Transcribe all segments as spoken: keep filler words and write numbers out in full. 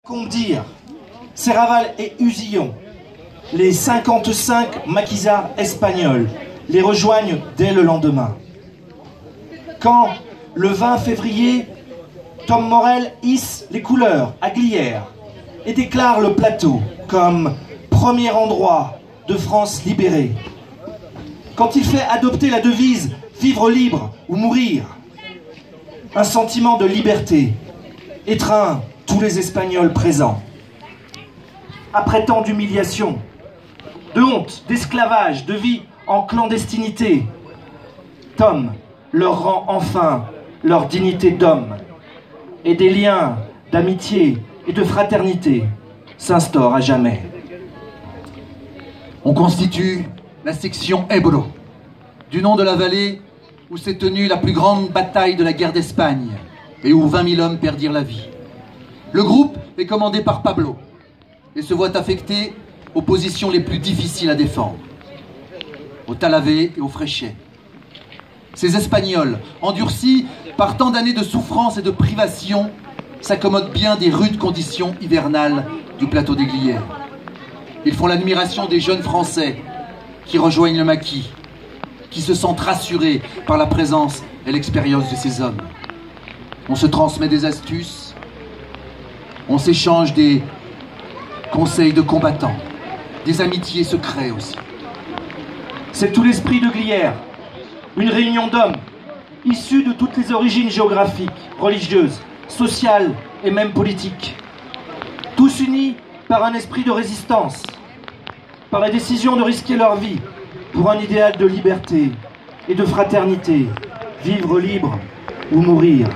Comdir, Serravalle et Usillon, les cinquante-cinq maquisards espagnols les rejoignent dès le lendemain. Quand, le vingt février, Tom Morel hisse les couleurs à Glières et déclare le plateau comme premier endroit de France libérée. Quand il fait adopter la devise « Vivre libre ou mourir », un sentiment de liberté étreint tous les Espagnols présents. Après tant d'humiliation, de honte, d'esclavage, de vie en clandestinité, Tom leur rend enfin leur dignité d'homme, et des liens d'amitié et de fraternité s'instaurent à jamais. On constitue la section Ebro, du nom de la vallée où s'est tenue la plus grande bataille de la guerre d'Espagne et où vingt mille hommes perdirent la vie. Le groupe est commandé par Pablo et se voit affecté aux positions les plus difficiles à défendre, au Talavé et au Fréchet. Ces Espagnols, endurcis par tant d'années de souffrance et de privation, s'accommodent bien des rudes conditions hivernales du plateau des Glières. Ils font l'admiration des jeunes Français qui rejoignent le maquis, qui se sentent rassurés par la présence et l'expérience de ces hommes. On se transmet des astuces, on s'échange des conseils de combattants, des amitiés secrets aussi. C'est tout l'esprit de Glières, une réunion d'hommes issus de toutes les origines géographiques, religieuses, sociales et même politiques. Tous unis par un esprit de résistance, par la décision de risquer leur vie pour un idéal de liberté et de fraternité, vivre libre ou mourir.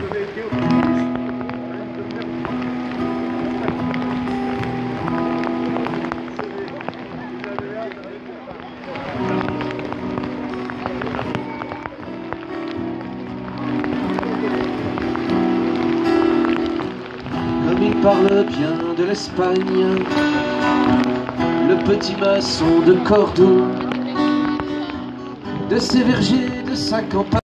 Comme il parle bien de l'Espagne, le petit maçon de Cordoue, de ses vergers, de sa campagne.